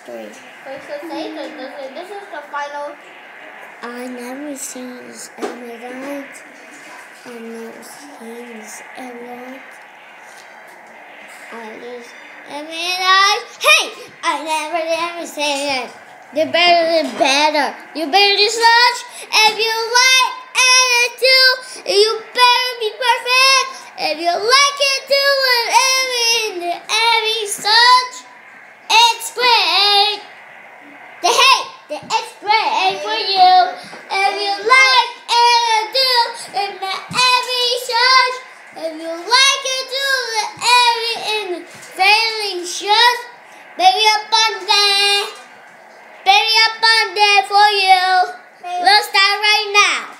3. This is the final. I never seen this every night. I never seen this every night. Every night. Hey! I never say it. The better. You better do such. If you like and do, you better be perfect. If you like it, do it every such. It's great. It's great for you. If you like and do, in the every such. If you like it, do it every failing such. Baby up on there. Baby up on there for you. We'll start right now.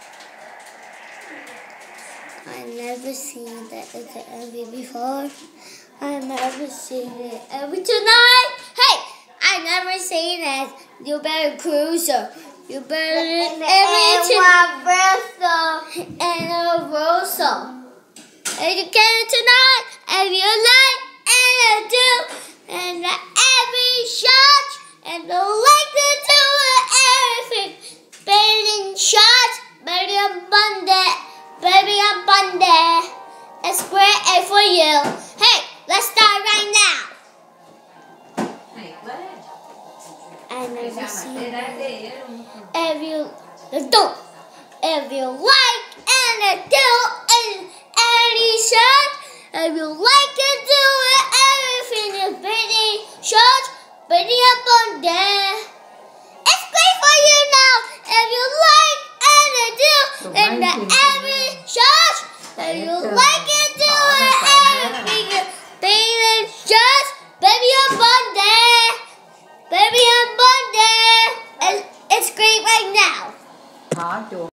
I never seen that at the MV before. I never seen it every tonight. Hey, I never seen it. You better cruiser. You better and a Rosa. And you can tonight if you like and do and every shot and the like to do everything. Baby shot, baby abundant, baby abundant. It's great for you. Hey, let's start right now. I never seen it. If you like and do and any shot, if you like and do it, everything is pretty short, pretty up on there. It's great for you now. If you like and do and every shot, if you like and do it, everything is pretty short, baby up on there, baby up on there. It's great right now.